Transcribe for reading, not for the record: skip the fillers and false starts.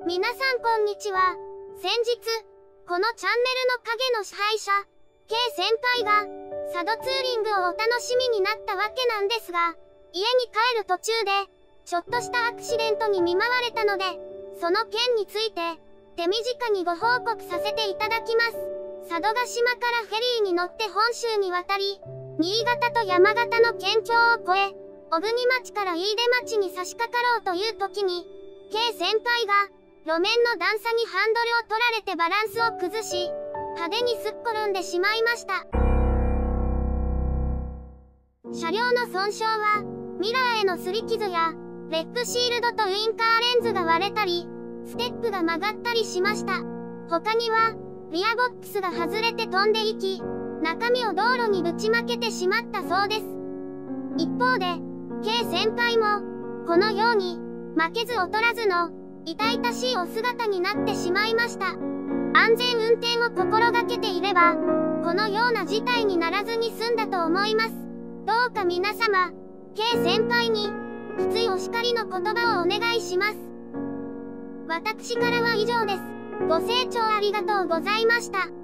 皆さんこんにちは。先日、このチャンネルの影の支配者、K 先輩が、佐渡ツーリングをお楽しみになったわけなんですが、家に帰る途中で、ちょっとしたアクシデントに見舞われたので、その件について、手短にご報告させていただきます。佐渡島からフェリーに乗って本州に渡り、新潟と山形の県境を越え、小国町から飯豊町に差し掛かろうという時に、K 先輩が、路面の段差にハンドルを取られてバランスを崩し、派手にすっ転んでしまいました。車両の損傷は、ミラーへの擦り傷や、レッグシールドとウインカーレンズが割れたり、ステップが曲がったりしました。他には、リアボックスが外れて飛んでいき、中身を道路にぶちまけてしまったそうです。一方で、K 先輩も、このように、負けず劣らずの、痛々しいお姿になってしまいました。安全運転を心がけていれば、このような事態にならずに済んだと思います。どうか皆様、K 先輩に、きついお叱りの言葉をお願いします。私からは以上です。ご清聴ありがとうございました。